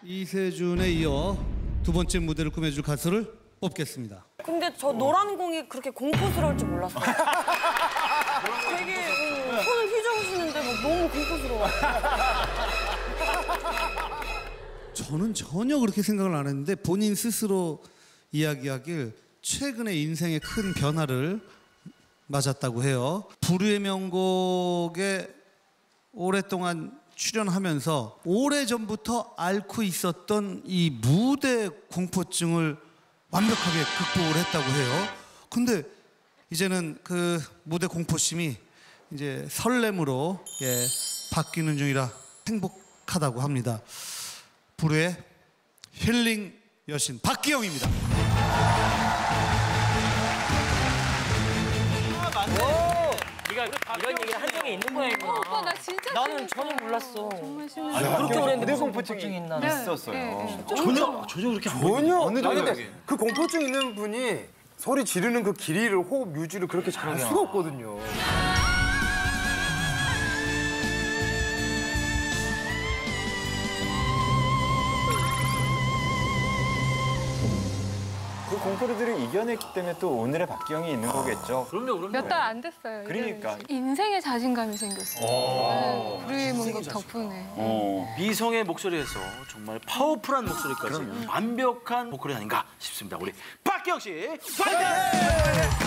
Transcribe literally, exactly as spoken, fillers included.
이세준에 이어 두 번째 무대를 꾸며줄 가수를 뽑겠습니다. 근데 저 노란 공이 그렇게 공포스러울 줄 몰랐어요. 되게 음, 손을 휘저으시는데 막 너무 공포스러워. 저는 전혀 그렇게 생각을 안 했는데 본인 스스로 이야기하길 최근에 인생에 큰 변화를 맞았다고 해요. 불후의 명곡에 오랫동안 출연하면서 오래전부터 앓고 있었던 이 무대 공포증을 완벽하게 극복을 했다고 해요. 근데 이제는 그 무대 공포심이 이제 설렘으로 예, 바뀌는 중이라 행복하다고 합니다. 불후의 힐링 여신 박기영입니다. 네가 이런 얘기를 한 적이 있는 모양이구나. 어, 오빠 나 진짜 나는 전혀 몰랐어. 정말 신기해. 아니, 그렇게 오래됐는데 무대 공포증이 있나? 네, 있었어요. 네, 네. 전혀 전혀 그렇게 안 전혀. 아니 근데 그 공포증 있는 분이 소리 지르는 그 길이를 호흡 유지를 그렇게 잘할 수가 없거든요. 그 공포들을 이겨냈기 때문에 또 오늘의 박기영이 있는 거겠죠. 그럼요, 그럼요. 몇 달 안 됐어요. 그러니까. 인생에 자신감이 생겼어요. 네, 불후의 명곡 덕분에. 어, 미성의 목소리에서 정말 파워풀한 목소리까지 완벽한 보컬이 아닌가 싶습니다. 우리 박기영 씨, 파이팅!